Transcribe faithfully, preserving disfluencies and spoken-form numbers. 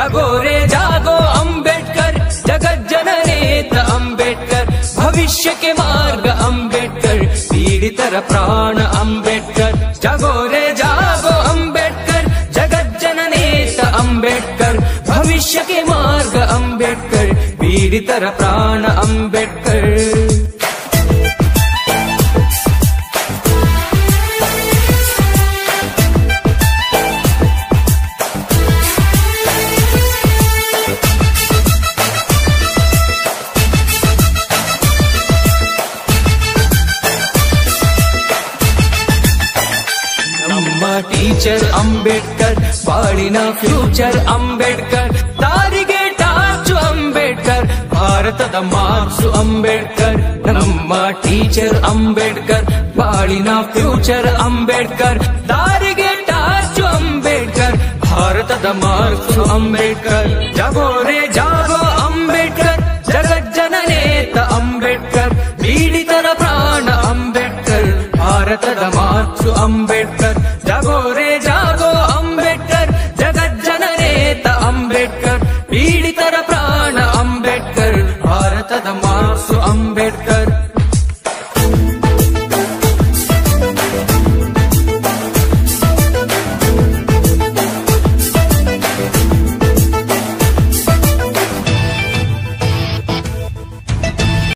जागो रे जागो अंबेडकर, जगत जननेता अंबेडकर, भविष्य के मार्ग अंबेडकर, पीड़ितर प्राण अंबेडकर। जागो रे जागो अंबेडकर, जगत जननेता अंबेडकर, भविष्य के मार्ग अंबेडकर, पीड़ितर प्राण अंबेडकर। ಟೀಚರ್ ಅಂಬೇಡ್ಕರ್, ಬಾಳಿನ ಫ್ಯೂಚರ್ ಅಂಬೇಡ್ಕರ್, ದಾರಿಗೆ ಟಾರ್ಚು ಅಂಬೇಡ್ಕರ್, ಭಾರತದ ಮಾರ್ಕ್ಸು ಅಂಬೇಡ್ಕರ್. ನಮ್ಮ ಟೀಚರ್ ಅಂಬೇಡ್ಕರ್, ಬಾಳಿನ ಫ್ಯೂಚರ್ ಅಂಬೇಡ್ಕರ್, ದಾರಿಗೆ ಟಾರ್ಚು ಅಂಬೇಡ್ಕರ್, ಭಾರತದ ಮಾರ್ಕ್ಸು ಅಂಬೇಡ್ಕರ್. ಜಾಗೋ ರೇ ಜಾಗೋ